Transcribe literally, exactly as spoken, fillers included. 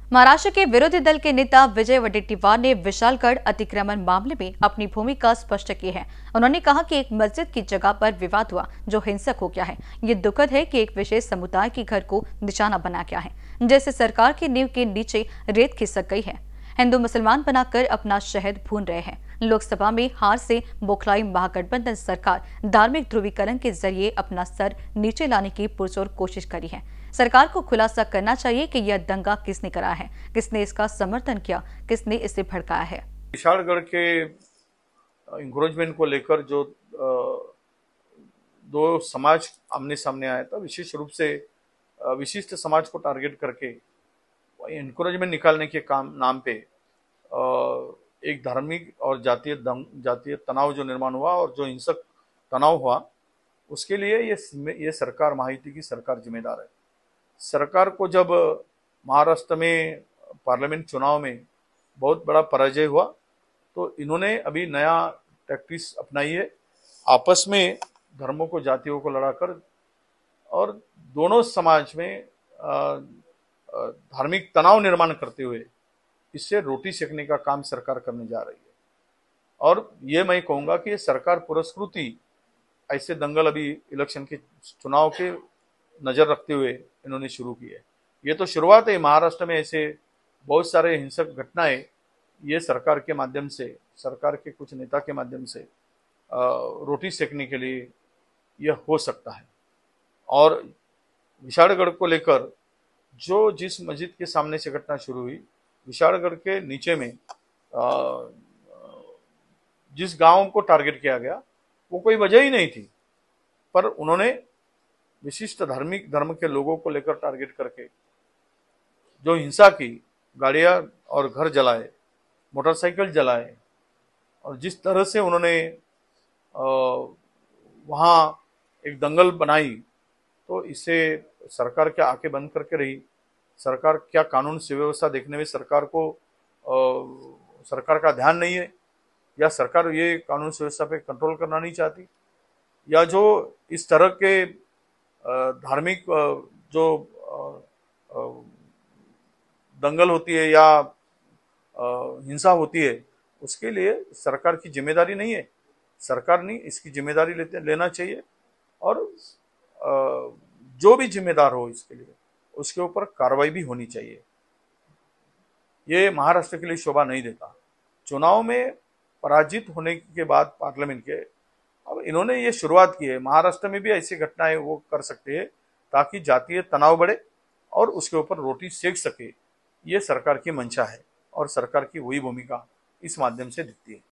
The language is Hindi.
महाराष्ट्र के विरोधी दल के नेता विजय वडेट्टीवार ने विशालगढ़ अतिक्रमण मामले में अपनी भूमिका स्पष्ट की है। उन्होंने कहा कि एक मस्जिद की जगह पर विवाद हुआ जो हिंसक हो गया है। ये दुखद है कि एक विशेष समुदाय के घर को निशाना बना गया है, जैसे सरकार की नींव के नीचे रेत खिसक गई है। हिंदू मुसलमान बनाकर अपना शहद भून रहे हैं। लोकसभा में हार से बौखलाई महागठबंधन सरकार धार्मिक ध्रुवीकरण के जरिए अपना स्तर नीचे लाने की पुरजोर कोशिश करी है। सरकार को खुलासा करना चाहिए कि यह दंगा किसने कराया है, किसने इसका समर्थन किया, किसने इसे भड़काया है। विशालगढ़ के इंक्रोचमेंट को लेकर जो दो समाज आमने सामने आया था, विशेष रूप से विशिष्ट समाज को टारगेट करके इंक्रोचमेंट निकालने के काम नाम पे एक धार्मिक और जातीय जातीय तनाव जो निर्माण हुआ और जो हिंसक तनाव हुआ, उसके लिए ये ये सरकार, महायुति की सरकार जिम्मेदार है। सरकार को जब महाराष्ट्र में पार्लियामेंट चुनाव में बहुत बड़ा पराजय हुआ तो इन्होंने अभी नया टैक्टिस अपनाई है, आपस में धर्मों को, जातियों को लड़ाकर और दोनों समाज में धार्मिक तनाव निर्माण करते हुए इससे रोटी सेकने का काम सरकार करने जा रही है। और ये मैं कहूँगा कि सरकार पुरस्कृति ऐसे दंगल अभी इलेक्शन के चुनाव के नज़र रखते हुए इन्होंने शुरू की है। ये तो शुरुआत है। महाराष्ट्र में ऐसे बहुत सारे हिंसक घटनाएं ये सरकार के माध्यम से, सरकार के कुछ नेता के माध्यम से रोटी सेकने के लिए यह हो सकता है। और विशालगढ़ को लेकर जो जिस मस्जिद के सामने से घटना शुरू हुई, विशालगढ़ के नीचे में जिस गांव को टारगेट किया गया वो कोई वजह ही नहीं थी, पर उन्होंने विशिष्ट धार्मिक धर्म के लोगों को लेकर टारगेट करके जो हिंसा की, गाड़ियां और घर जलाए, मोटरसाइकिल जलाए, और जिस तरह से उन्होंने वहाँ एक दंगल बनाई, तो इससे सरकार क्या आंखें बंद करके रही? सरकार क्या कानून सुव्यवस्था देखने में सरकार को आ, सरकार का ध्यान नहीं है, या सरकार ये कानून सुव्यवस्था पे कंट्रोल करना नहीं चाहती, या जो इस तरह के धार्मिक जो दंगल होती है या हिंसा होती है उसके लिए सरकार की जिम्मेदारी नहीं है। सरकार नहीं, इसकी जिम्मेदारी लेते लेना चाहिए और जो भी जिम्मेदार हो इसके लिए उसके ऊपर कार्रवाई भी होनी चाहिए। ये महाराष्ट्र के लिए शोभा नहीं देता। चुनाव में पराजित होने के बाद पार्लियामेंट के अब इन्होंने ये शुरुआत की है। महाराष्ट्र में भी ऐसी घटनाएं वो कर सकते हैं ताकि जातीय तनाव बढ़े और उसके ऊपर रोटी सेक सके। ये सरकार की मंशा है और सरकार की वही भूमिका इस माध्यम से दिखती है।